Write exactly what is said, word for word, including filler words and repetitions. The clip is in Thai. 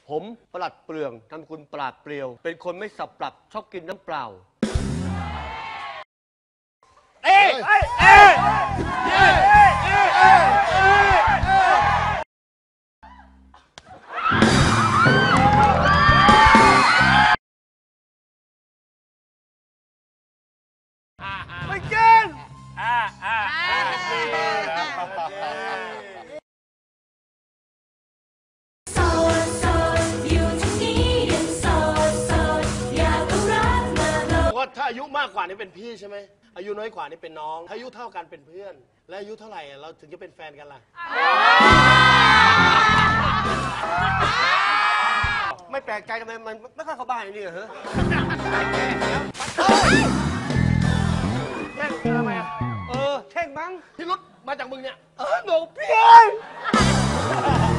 ผมประหลัดเปลืองนามสกุลปราดเปรียวเป็นคนไม่สับปรับชอบกินน้ำเปล่าเอ๊ะเอ๊ะเอ๊ะเอ๊ะเอ๊ะเอ๊ะไม่กินอ่าอ่าถ้าอายุมากกว่านี่เป็นพี่ใช่ไหมอายุน้อยกว่านี่เป็นน้องอายุเท่ากันเป็นเพื่อนและอายุเท่าไหร่เราถึงจะเป็นแฟนกันล่ะไม่แปลกใจทำไมมันไม่ค่อยเข้าบ้านนี่เหรอฮะแท่งทำไมอ่ะเออแท่งมั้งพี่รุดมาจากมึงเนี่ยเออหนูพี่